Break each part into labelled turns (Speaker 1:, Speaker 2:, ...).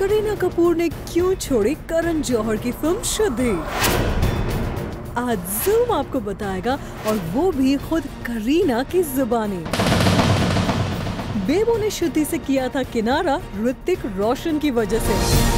Speaker 1: करीना कपूर ने क्यों छोड़ी करण जौहर की फिल्म शुद्धि? आज ज़ूम आपको बताएगा, और वो भी खुद करीना की जुबानी। बेबो ने शुद्धि से किया था किनारा ऋतिक रोशन की वजह से।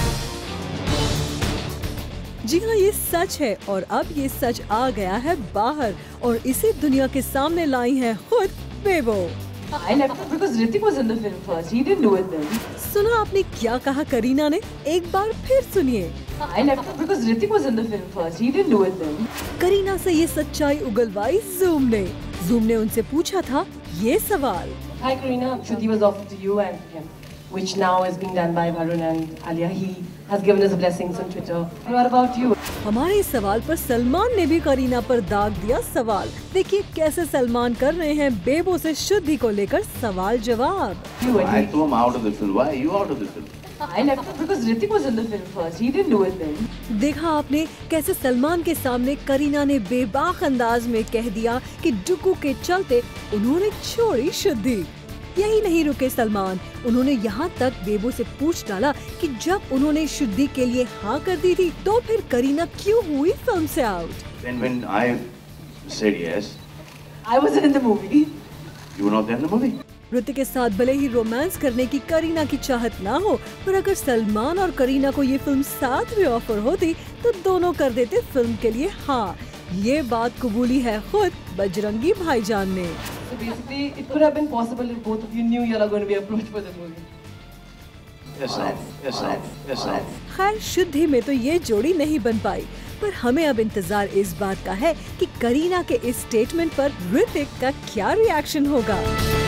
Speaker 1: जी हाँ, ये सच है और अब ये सच आ गया है बाहर और इसे दुनिया के सामने लाई है खुद बेबो।
Speaker 2: I left it because Hrithik was in the film first. He didn't do it then.
Speaker 1: सुना आपने क्या कहा करीना ने? एक बार फिर सुनिए।
Speaker 2: I left it because Hrithik was in the film first. He didn't do it then.
Speaker 1: Kareena से ये सच्चाई उगलवाई ज़ूम ने। ज़ूम ने उनसे पूछा था ये सवाल।
Speaker 2: Hi Karina, Shruti was offered to you and him, which now is being done by Varun and Alia. He has given his blessings on Twitter. And what about you?
Speaker 1: हमारे इस सवाल पर सलमान ने भी करीना पर दाग दिया सवाल। देखिए कैसे सलमान कर रहे हैं बेबो से शुद्धि को लेकर सवाल जवाब।
Speaker 3: I threw him out of the film. Why are you out of the film?
Speaker 2: I left it because Hrithik was in the film first. He didn't do it then.
Speaker 1: देखा आपने कैसे सलमान के सामने करीना ने बेबाक अंदाज में कह दिया कि डुकू के चलते उन्होंने छोड़ी शुद्धि। यही नहीं रुके सलमान, उन्होंने यहाँ तक बेबो से पूछ डाला कि जब उन्होंने शुद्धि के लिए हाँ कर दी थी तो फिर करीना क्यों हुई फिल्म से out?
Speaker 3: When I said yes,
Speaker 2: I wasn't in the movie.
Speaker 3: you were not there in the movie.
Speaker 1: Hrithik के साथ भले ही रोमांस करने की करीना की चाहत ना हो, पर अगर सलमान और करीना को ये फिल्म साथ में ऑफर होती तो दोनों कर देते फिल्म के लिए हाँ। ये बात कबूली है खुद बजरंगी भाईजान ने।
Speaker 2: So basically, it could have been possible if both of you knew you are going to be approached for the movie.
Speaker 3: Yes, sir. Yes, sir. Yes, sir.
Speaker 1: खैर शुद्धि में तो ये जोड़ी नहीं बन पाई, पर हमें अब इंतजार इस बात का है कि करीना के इस स्टेटमेंट पर ऋतिक का क्या रिएक्शन होगा।